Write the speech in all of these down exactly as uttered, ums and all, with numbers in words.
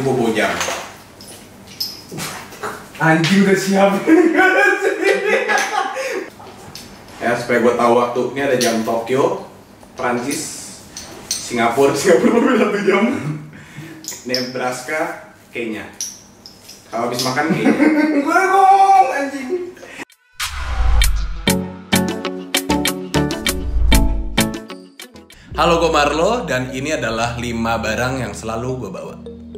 gue bawa jam. Anjing udah siap. Ya supaya gue tahu waktu. Ini ada jam Tokyo, Prancis, Singapura, Singapura lebih satu jam. Nebraska, Kenya. Kalau habis makan Kenya. Gue ngomong anjing. Halo, gue Marlo dan ini adalah lima barang yang selalu gue bawa.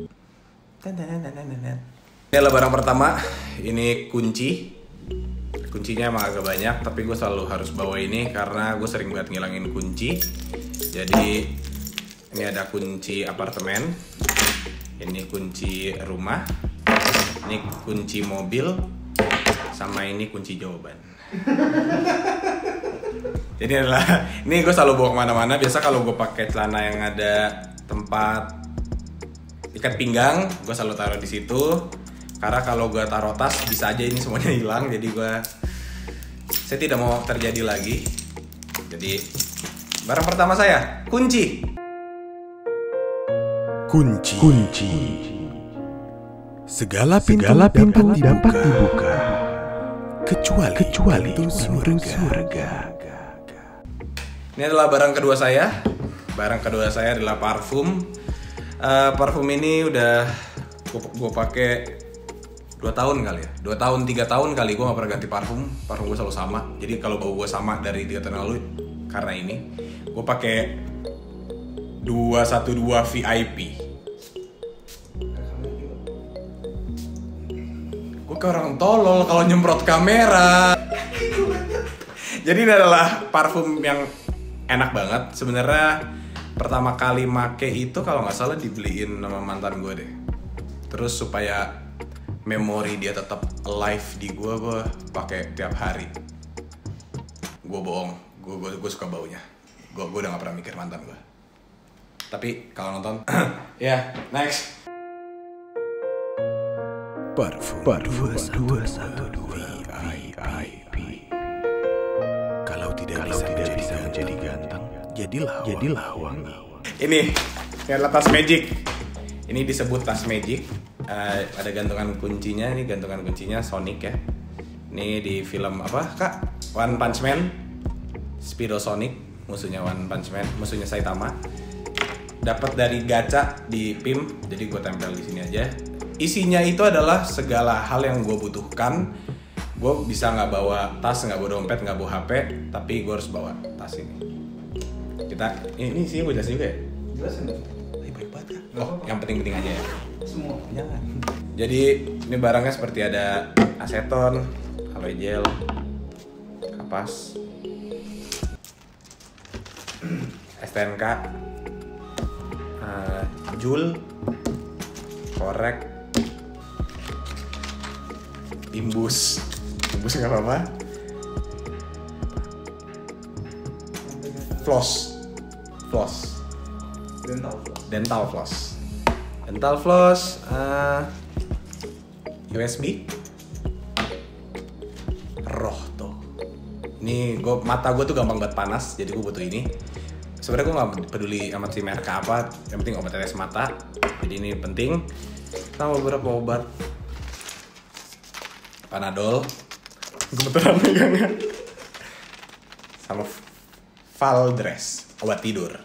Ini adalah barang pertama. Ini kunci. Kuncinya emang agak banyak, tapi gue selalu harus bawa ini karena gue sering banget ngilangin kunci. Jadi ini ada kunci apartemen, ini kunci rumah, ini kunci mobil, sama ini kunci jawaban. Jadi adalah ini gue selalu bawa kemana-mana. Biasa kalau gue pakai celana yang ada tempat ikat pinggang, gue selalu taruh di situ. Karena kalau gue taruh tas bisa aja ini semuanya hilang. Jadi gue saya tidak mau terjadi lagi. Jadi barang pertama saya kunci. Kunci. Kunci. Segala pintu, Segala pintu dapat, dibuka, dapat dibuka kecuali kecuali itu surga. surga. Ini adalah barang kedua saya. Barang kedua saya adalah parfum. Uh, parfum ini udah gue pakai dua tahun kali ya. dua tahun, tiga tahun kali gue gak pernah ganti parfum. Parfum gue selalu sama. Jadi kalau bau gue sama dari tiga tahun lalu karena ini. Gue pakai dua satu dua V I P. Gue kayak orang tolol kalau nyemprot kamera. Jadi ini adalah parfum yang enak banget. Sebenarnya pertama kali make itu kalau nggak salah dibeliin sama mantan gue deh. Terus supaya memori dia tetap alive di gue, gue pakai tiap hari. Gue bohong, gue gue gue suka baunya. Gue gue udah nggak pernah mikir mantan gue. Tapi kalau nonton, ya yeah, next. Parfum dua satu dua V I P. Kalau tidak bisa menjadi menjadi ganteng, jadilah jadilah wangi. Ini adalah tas magic. Ini disebut tas magic. Uh, ada gantungan kuncinya. Ini gantungan kuncinya Sonic ya. Ini di film apa kak? One Punch Man. Speedo Sonic, musuhnya One Punch Man, musuhnya Saitama. Dapat dari gacha di P I M. Jadi gue tempel di sini aja. Isinya itu adalah segala hal yang gue butuhkan. Gue bisa nggak bawa tas, nggak bawa dompet, nggak bawa H P, tapi gue harus bawa tas ini. Kita ini sih gue jelasin juga ya. Jelasin dong. Tapi baik banget kan? Oh, yang penting-penting aja ya. Semua. Jangan. Jadi ini barangnya seperti ada aseton, aloe gel, kapas, S T N K, uh, jul, korek, imbus, imbus nggak apa-apa, floss, floss, Dental floss. dental floss, dental floss, uh, U S B, roh tuh. Ini gue mata gue tuh gampang banget panas, jadi gue butuh ini. Sebenarnya gue nggak peduli amat si merek apa, yang penting obat tetes mata. Jadi ini penting. Sama beberapa obat. Panadol, kebetulan megangnya, sama Valdres, obat tidur.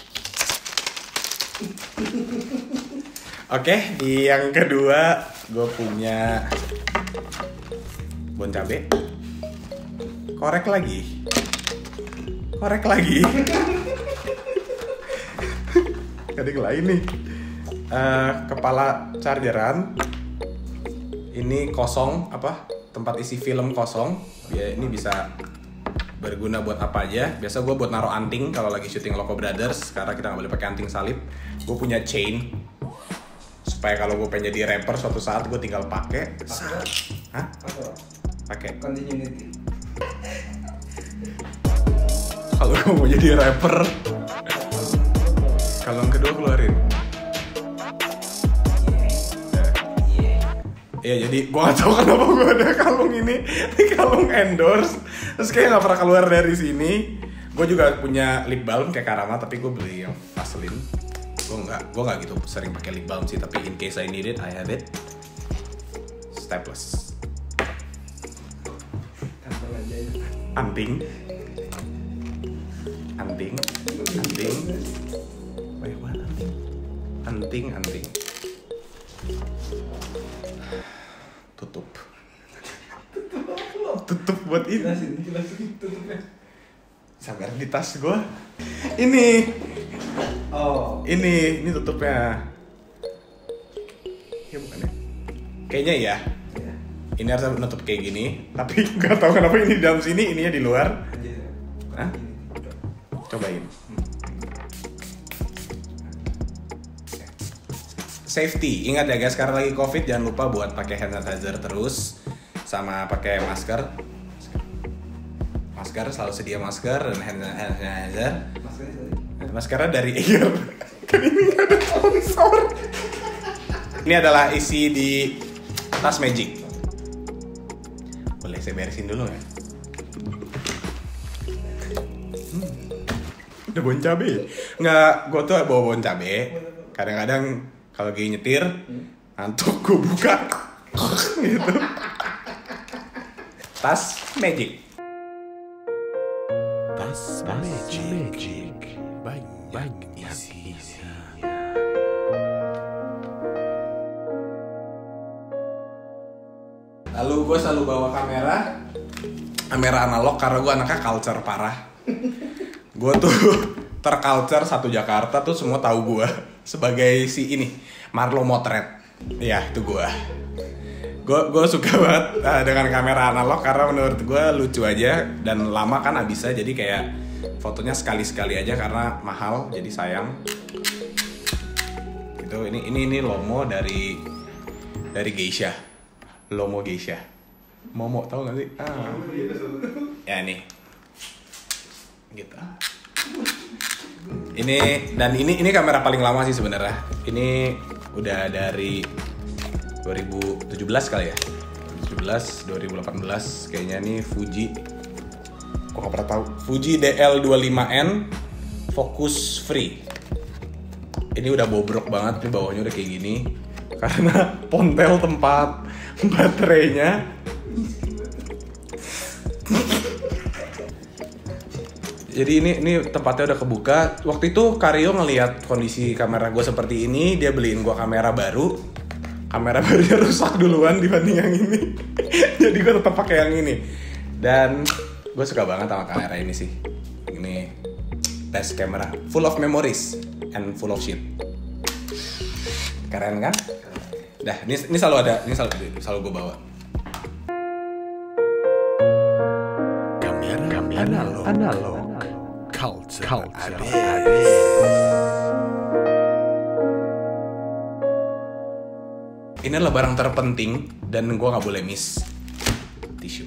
Oke, di yang kedua gue punya bon cabe, korek lagi, korek lagi, kadang lain nih, uh, kepala chargeran. Ini kosong, apa tempat isi film kosong ya. Ini bisa berguna buat apa aja. Biasa gue buat naruh anting kalau lagi syuting Loco Brothers, karena kita nggak boleh pakai anting salib. Gue punya chain supaya kalau gue pengen jadi rapper suatu saat gue tinggal pakai. Hah? Pakai Continuity. kalau gue mau jadi rapper. Kalau yang kedua keluarin. Iya, jadi gue gak tahu kenapa gue ada kalung ini. Ini kalung endorse. Terus kayak gak pernah keluar dari sini. Gue juga punya lip balm kayak Karama, tapi gue beli yang Vaseline. Gue nggak, gue nggak gitu sering pakai lip balm sih, tapi in case I need it, I have it. Staples. Kantor aja ya. Anting. Anting. Anting. Wait, what? Anting. Anting, anting. Tutup. Tutup buat ini. Jelasin, jelasin tutupnya. Sampai di tas gue. Ini. Oh. Ini, ini tutupnya. Ya bukan ya? Kayaknya ya. Ya. Ini harus nutup kayak gini, tapi nggak tahu kenapa ini di dalam sini, ininya di luar. Aja ya. Hah? Ini. Cobain. Safety, ingat ya guys, sekarang lagi COVID, jangan lupa buat pakai hand sanitizer terus, sama pakai masker. Masker selalu sedia masker dan hand sanitizer. Maskernya tadi. Maskernya dari Air. Kan ini nggak ada sponsor. Ini adalah isi di tas Magic. Boleh saya beresin dulu ya? Hmm. Udah bon cabe. Nggak, gue tuh bawa bon cabe. Kadang-kadang kalau lagi nyetir, ngantuk gue buka. Gitu. Tas Magic. Tas Magic. Banyak isinya. Lalu gue selalu bawa kamera. Kamera analog karena gue anaknya culture parah. Gue tuh terculture satu Jakarta tuh semua tahu gue sebagai si ini Marlo Motret. Ya itu gue. Gue gue suka banget uh, dengan kamera analog karena menurut gue lucu aja dan lama kan habisnya, jadi kayak fotonya sekali-sekali aja karena mahal jadi sayang. Itu ini ini ini Lomo dari dari Geisha. Lomo Geisha. Momo tahu nggak sih? Ah. Ya nih. Gitu. Ini dan ini ini kamera paling lama sih sebenarnya. Ini udah dari dua ribu tujuh belas kali ya. dua ribu tujuh belas, dua ribu delapan belas kayaknya nih Fuji. Kok nggak pernah tahu. Fuji D L dua puluh lima N focus free. Ini udah bobrok banget nih, bawahnya udah kayak gini karena pontel tempat baterainya. Jadi ini ini tempatnya udah kebuka. Waktu itu Karyo ngelihat kondisi kamera gue seperti ini, dia beliin gue kamera baru. Kamera barunya rusak duluan dibanding yang ini. Jadi gue tetap pakai yang ini. Dan gue suka banget sama kamera ini sih. Ini best camera, full of memories and full of shit. Keren kan? Dah, ini ini selalu ada, ini selalu selalu gue bawa. Kamera, kamera analog. analog. Culture, culture. Abis. Ini adalah barang terpenting dan gue nggak boleh miss. Tisu.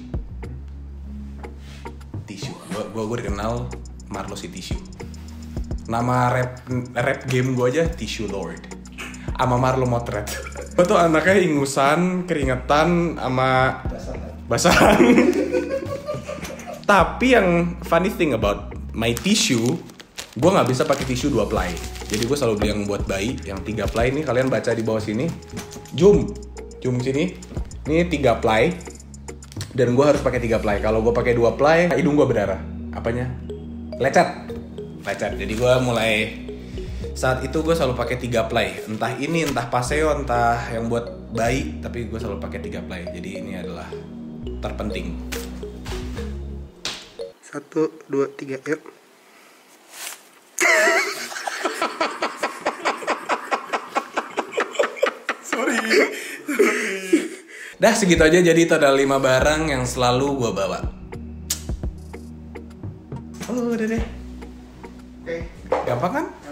Tisu. Gue gue gue dikenal Marlo si tisu. Nama rap rap game gue aja Tissue Lord. Sama Marlo Motret. Gue tuh anaknya ingusan, keringetan, sama basahan. Tapi yang funny thing about my tissue, gue nggak bisa pakai tisu dua ply. Jadi gue selalu beli yang buat bayi, yang tiga ply ini. Kalian baca di bawah sini. Zoom, zoom sini. Ini tiga ply. Dan gue harus pakai tiga ply. Kalau gue pakai dua ply, hidung gue berdarah. Apanya? Lecet. Lecet. Jadi gue mulai saat itu gue selalu pakai tiga ply. Entah ini, entah Paseo, entah yang buat bayi. Tapi gue selalu pakai tiga ply. Jadi ini adalah terpenting. Satu, dua, tiga, yuk. Sorry. Dah segitu aja, jadi itu ada lima barang yang selalu gue bawa. Oh udah deh. Oke. Gampang kan?